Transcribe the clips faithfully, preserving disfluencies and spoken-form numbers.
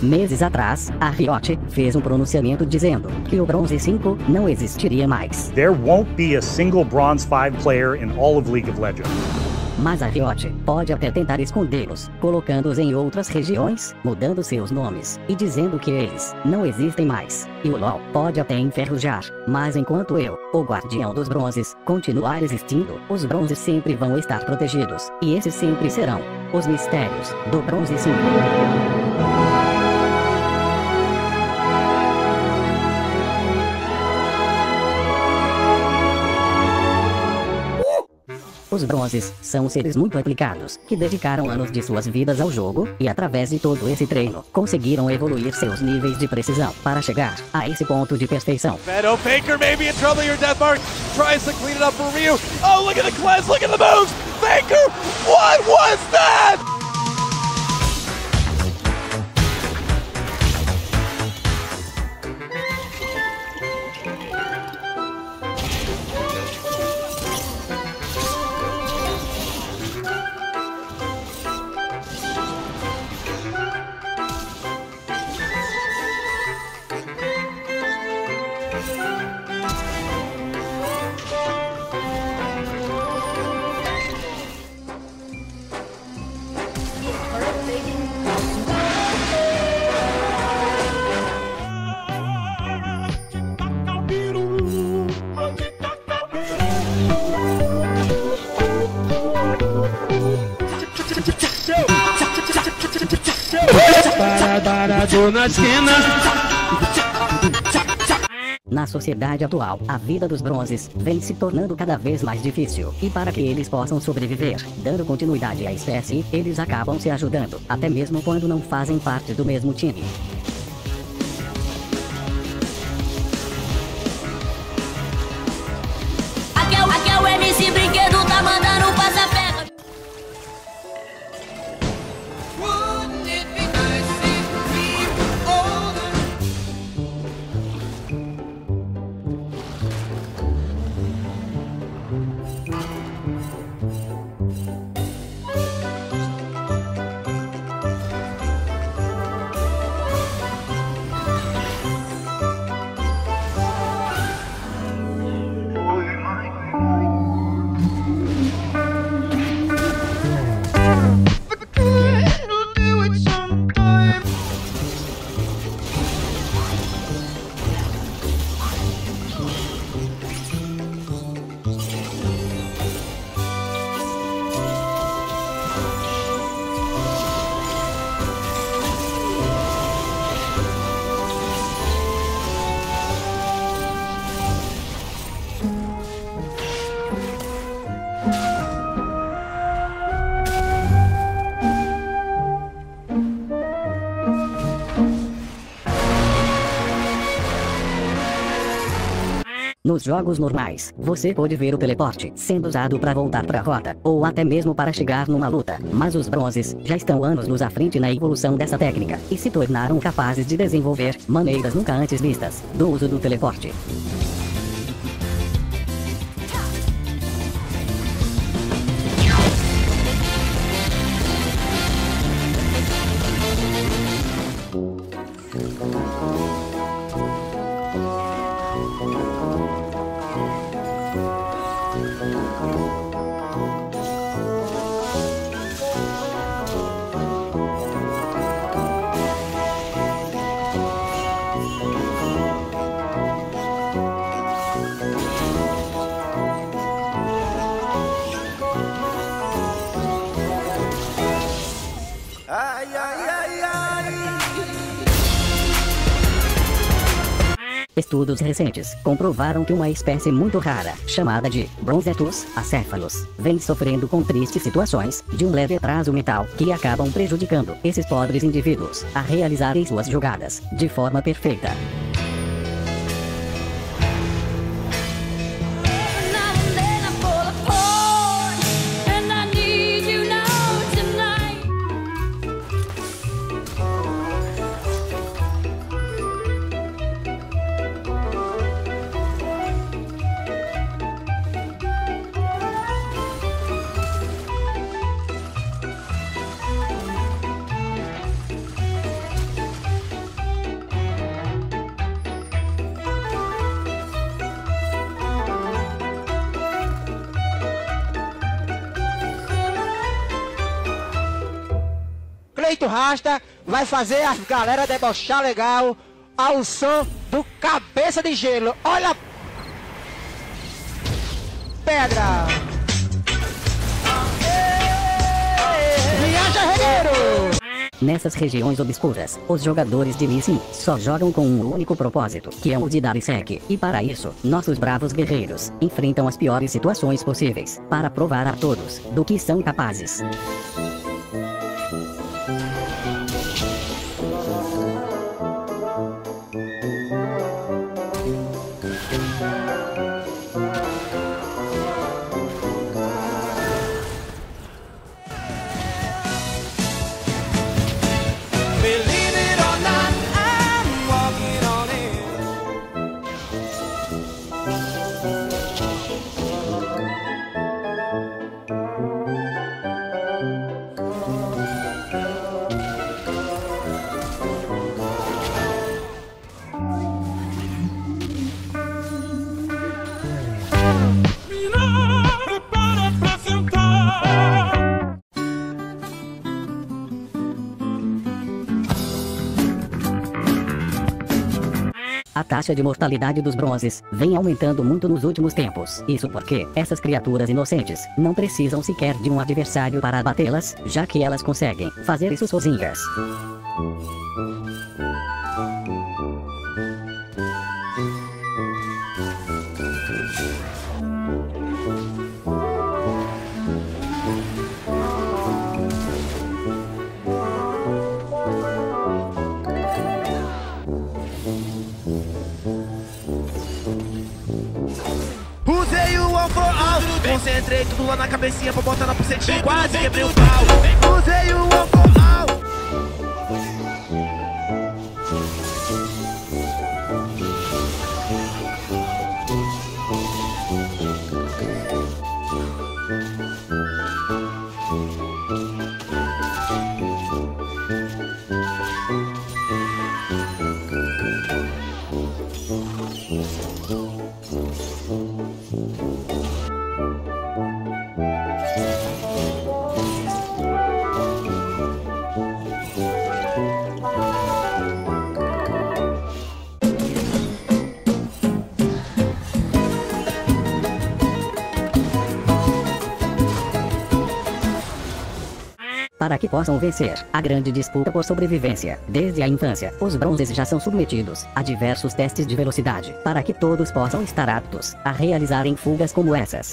Meses atrás, a Riot fez um pronunciamento dizendo que o Bronze cinco não existiria mais. There won't be a single Bronze five player in all of League of Legends. Mas a Riot pode até tentar escondê-los, colocando-os em outras regiões, mudando seus nomes, e dizendo que eles não existem mais. E o LoL pode até enferrujar, mas enquanto eu, o Guardião dos Bronzes, continuar existindo, os Bronzes sempre vão estar protegidos, e esses sempre serão os mistérios do Bronze cinco. Os Bronzes são seres muito aplicados, que dedicaram anos de suas vidas ao jogo, e através de todo esse treino, conseguiram evoluir seus níveis de precisão, para chegar a esse ponto de perfeição. Shadow Faker may be in trouble here, Deathmark tries to clean it up for Ryu. Oh, look at the cleanse, look at the moves! Faker, what was that? Parado na esquina. Na sociedade atual, a vida dos Bronzes vem se tornando cada vez mais difícil, e para que eles possam sobreviver, dando continuidade à espécie, eles acabam se ajudando, até mesmo quando não fazem parte do mesmo time. Aqui é o, aqui é o M C Brinquedo, tá mandando um passa-pega. Nos jogos normais, você pode ver o teleporte sendo usado para voltar para a rota, ou até mesmo para chegar numa luta, mas os Bronzes já estão anos-luz à frente na evolução dessa técnica, e se tornaram capazes de desenvolver maneiras nunca antes vistas do uso do teleporte. Ai, ai, ai, ai. Estudos recentes comprovaram que uma espécie muito rara, chamada de Bronzetus acephalus, vem sofrendo com tristes situações de um leve atraso mental que acabam prejudicando esses pobres indivíduos a realizarem suas jogadas de forma perfeita. Cleito Rasta vai fazer a galera debochar legal ao som do Cabeça de Gelo. Olha! Pedra! Viaja, regueiro! Nessas regiões obscuras, os jogadores de Lee Sin só jogam com um único propósito, que é o de dar sec. E para isso, nossos bravos guerreiros enfrentam as piores situações possíveis, para provar a todos do que são capazes. A taxa de mortalidade dos bronzes vem aumentando muito nos últimos tempos. Isso porque essas criaturas inocentes não precisam sequer de um adversário para abatê-las, já que elas conseguem fazer isso sozinhas. Usei o one for all, concentrei tudo lá na cabecinha pra botar na pucetinha, quase quebrei o pau. Usei o one for all. Para que possam vencer a grande disputa por sobrevivência, desde a infância, os bronzes já são submetidos a diversos testes de velocidade, para que todos possam estar aptos a realizarem fugas como essas.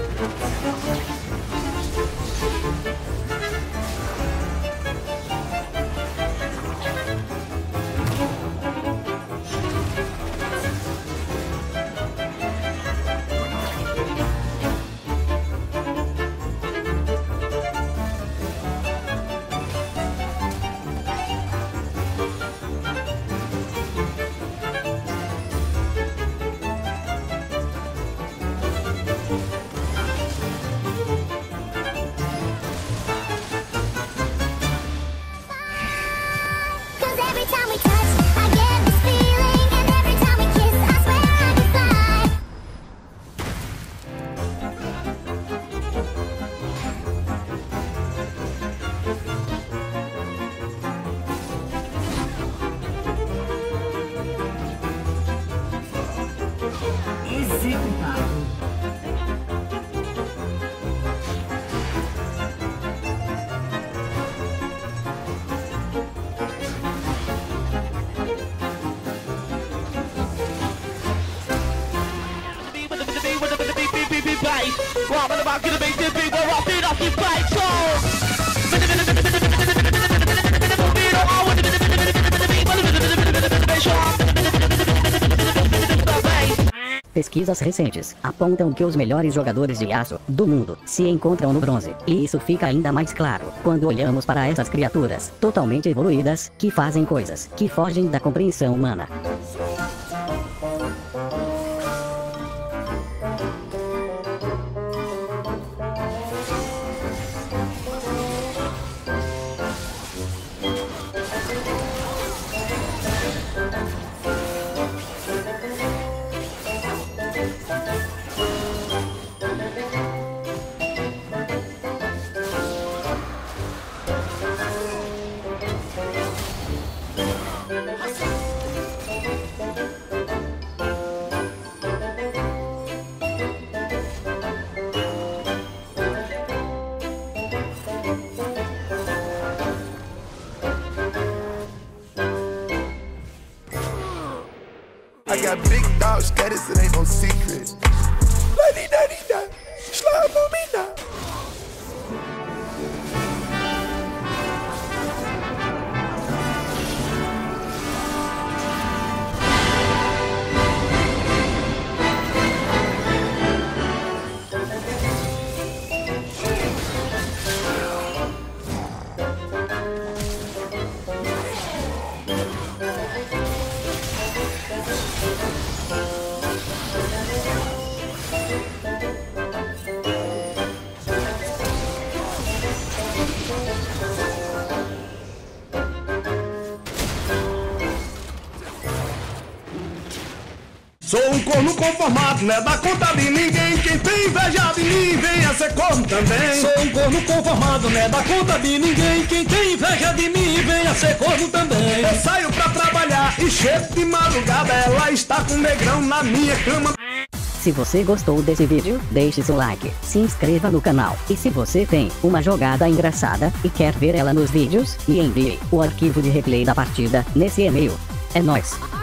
Pesquisas recentes apontam que os melhores jogadores de aço do mundo se encontram no bronze, e isso fica ainda mais claro quando olhamos para essas criaturas totalmente evoluídas que fazem coisas que fogem da compreensão humana. got big dogs, status, it ain't no secret. Lady, daddy, daddy, slide on me now. Sou um corno conformado, não é da conta de ninguém. Quem tem inveja de mim, venha ser corno também. Sou um corno conformado, não é da conta de ninguém. Quem tem inveja de mim, venha ser corno também. Eu saio pra trabalhar e chego de madrugada, ela está com um negrão na minha cama. Se você gostou desse vídeo, deixe seu like, se inscreva no canal. E se você tem uma jogada engraçada e quer ver ela nos vídeos, me envie o arquivo de replay da partida nesse e-mail. É nóis!